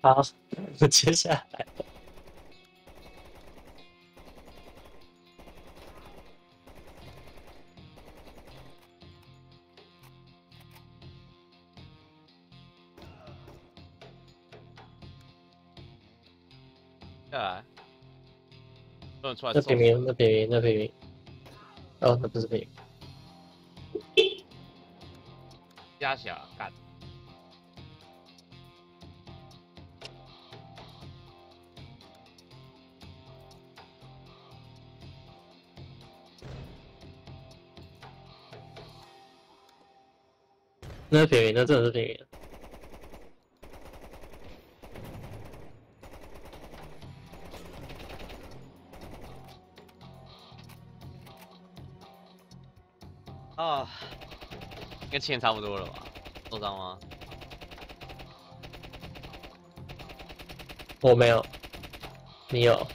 好，接下来下来，不能出来那受死。 平民，那平民，那平民，哦，那不是平民， 加起来干。 那是平民，那真的是平民。 啊，跟前差不多了吧？受伤吗？ 我没有，你有。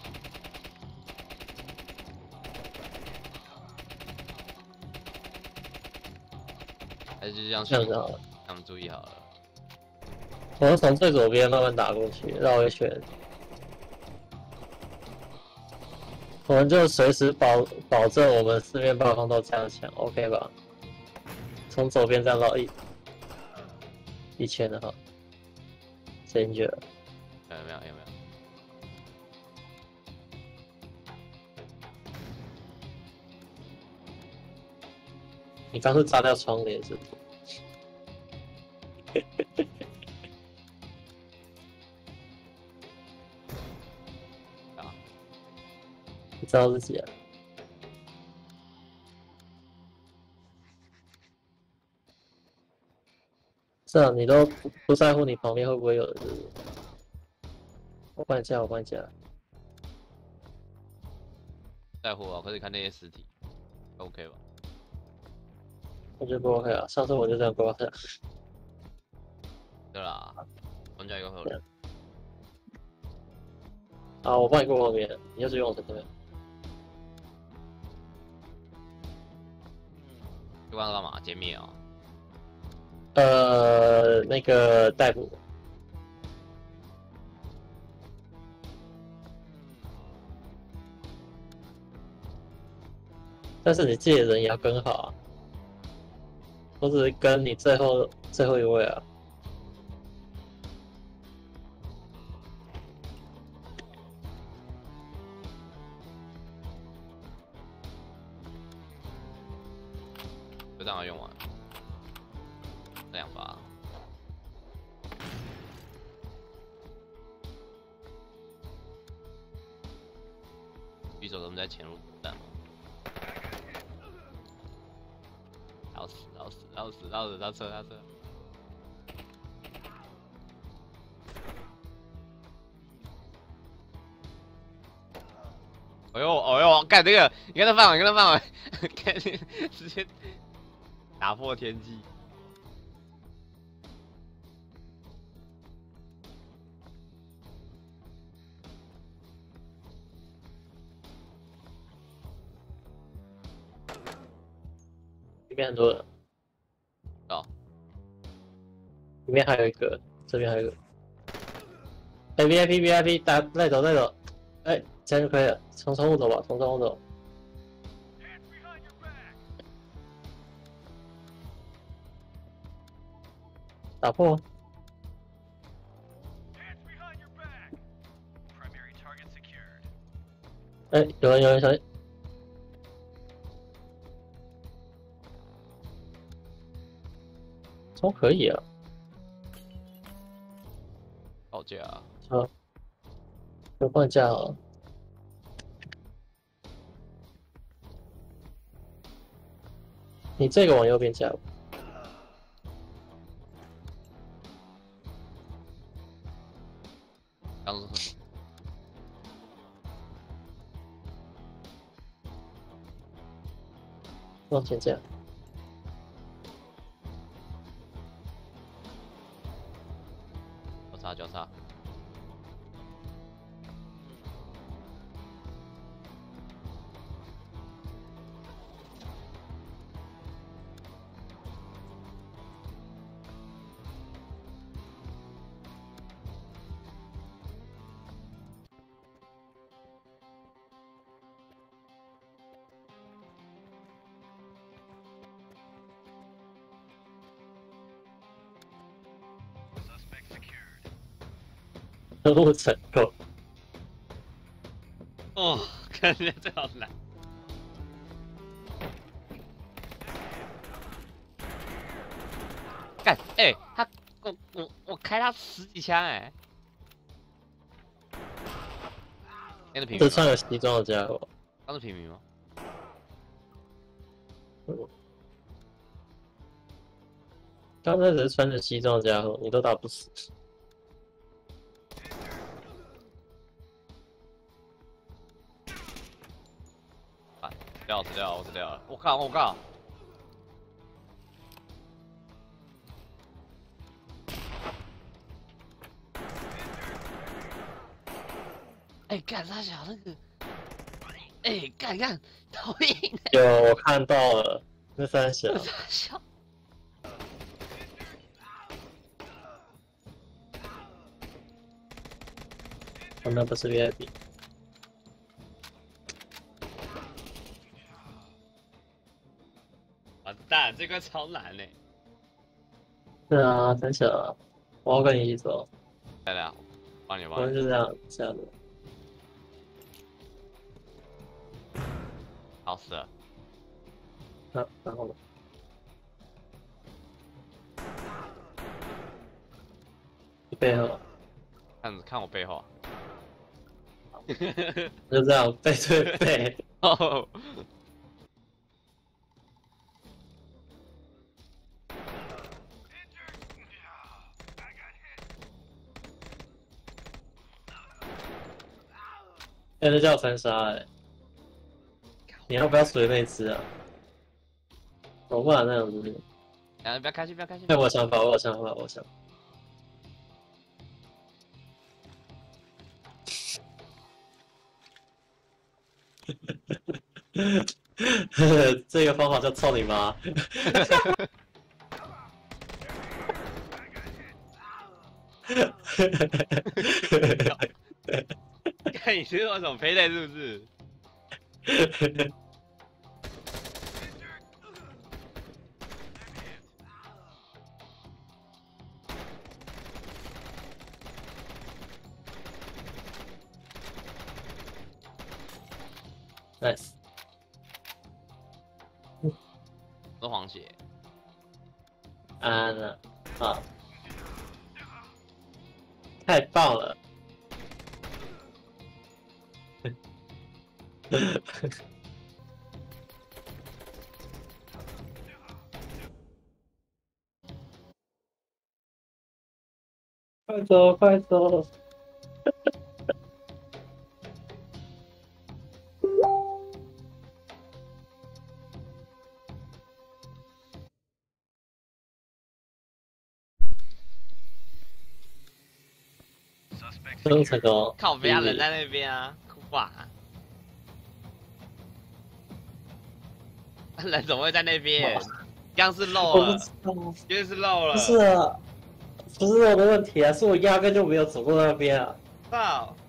还是就这样这样子好了， 他们注意好了。 我要从最左边慢慢打过去，绕一圈。我们就随时保证我们四面八方都加强 ，OK 吧？从左边这样绕一圈的话 ，Danger。 有没有？有没有？ 你刚是炸掉窗帘是不是？ 啊， 你知道自己啊？这样你都不在乎你旁边会不会有人是不是？我帮你加，我帮你加。 在乎啊，可是看那些尸体，OK 吧？ 我觉得不 OK 啊，上次我就这样挂下。 对啦，玩家一个会有人。 好，我帮你过旁边，你就是用我这边。 这关干嘛？歼灭啊？ 那个逮捕，但是你自己的人也要跟好啊。我只是跟你最后一位啊。 就这样用完，这两发。匕首他们在前路战吗？绕死，绕死，绕死，绕死，绕车，绕车。哎呦，哎呦，干这个，你看他范围，你看他范围，看直接打破天际。 里面很多人， 哦， 里面还有一个，这边还有一个。哎，VIP 打带走带走，哎，这样就可以了。从窗户走吧，从窗户走。打破。哎，有人小心。都可以啊。 报价啊。 好，有放假啊。你这个往右边加。 刚往前加。 交叉。 任务成功。 哦，看人家这好难。干，哎、他我开他10几枪哎、那是平民吗？ 这穿有西装的家伙， 他是平民吗？ 刚才只是穿着西装的家伙，你都打不死。 啊，死掉了，我死掉了！我靠，我靠！哎，干啥小那个？哎，干，讨厌！ 有，我看到了，那三小。 啥小？ 哦，那不是 VIP。 完蛋，这个超难嘞！ 是啊，三小，我要跟你一起走。 来来，帮你我们就这样的。 好死了！ 然后呢？你背后。 看我背后。 就这样背对背。 哦。 那叫三杀哎！你要不要随那只啊？我不然那样子。 不要开心，不要开心。 哎，我有想法，我有想法，我有想法。这个方法叫操你妈！ 看你是那种胚胎是不是？ Nice。 都黄血。 安了，好，太棒了！快走，快走！任务成功。 靠边啊，人在那边啊，哇！人怎么会在那边？刚是漏了，又是漏了。 不是啊，不是我的问题啊，是我压根就没有走过那边啊。 靠！